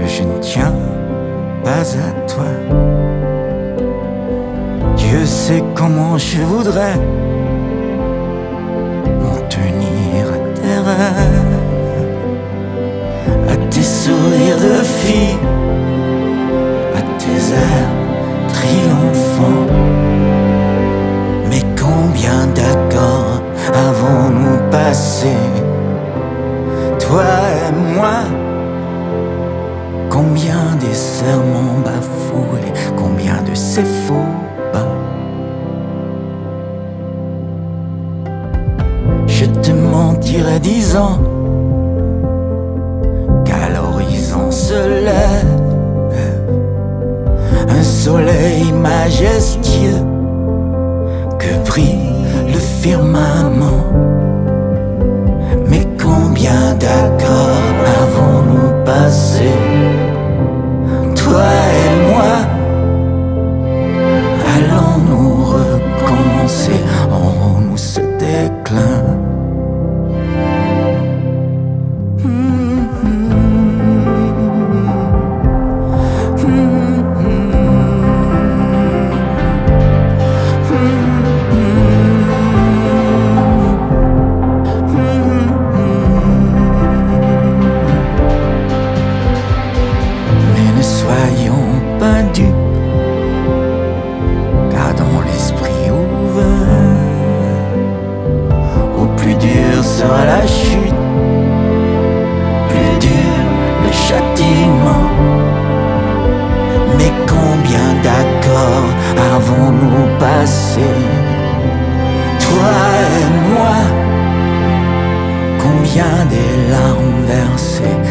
que je ne tiens pas à toi. Dieu sait comment je voudrais m'en tenir à tes rêves, à tes sourires de fille, à tes airs triomphants. Mais combien d'accords avons-nous passé, toi et moi? Combien des serments bafoués, combien de ces faux pas? Je te mentirais disant qu'à l'horizon se lève un soleil majestueux que brille le firmament. Mais combien d'accords avons-nous passé, toi et moi? Allons-nous recommencer? Aurons-nous ce déclin? Soyons pas dupes, gardons l'esprit ouvert. Au plus dur sera la chute, plus dur le châtiment. Mais combien d'accords avons-nous passé, toi et moi? Combien des larmes versées